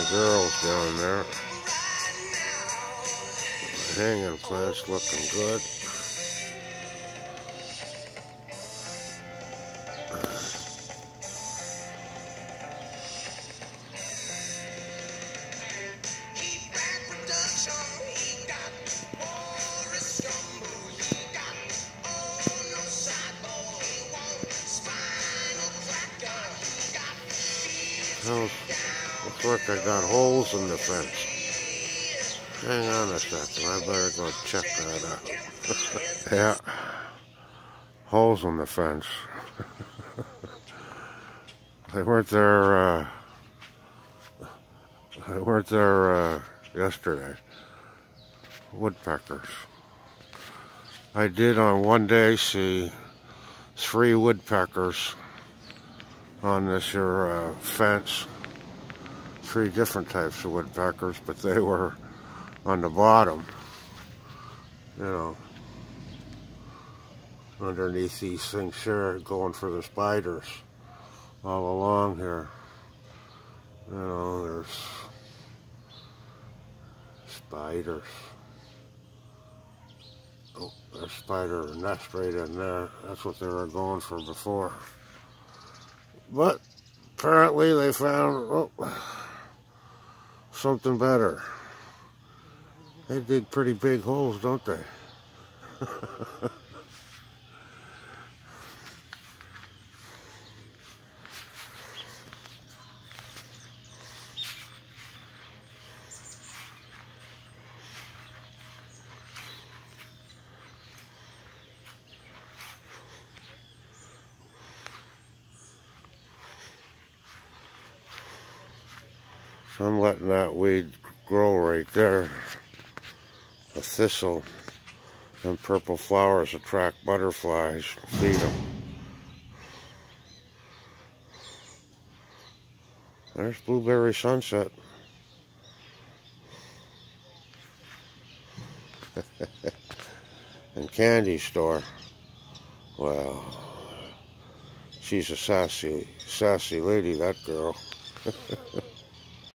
the girls down there. Hanging plant's looking good. Well, looks like I got holes in the fence. Hang on a second, I better go check that out. Yeah, holes in the fence. They weren't there, yesterday. Woodpeckers. I did on one day see 3 woodpeckers on this here fence. 3 different types of woodpeckers, but they were on the bottom, you know, underneath these things here, going for the spiders all along here. You know, there's spiders. Oh, there's a spider nest right in there. That's what they were going for before. But apparently they found something better. They dig pretty big holes, don't they? So I'm letting that weed grow right there. A thistle and purple flowers attract butterflies, feed them. There's Blueberry Sunset. And Candy Store. Well, she's a sassy lady, that girl.